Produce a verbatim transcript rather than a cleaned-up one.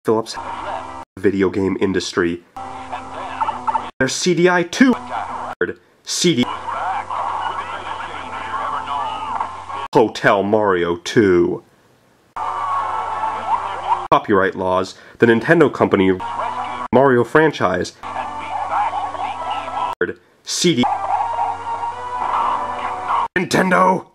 Philips video game industry. There's C D I two. C D Hotel Mario two. Copyright laws. The Nintendo company Mario franchise. C D Nintendo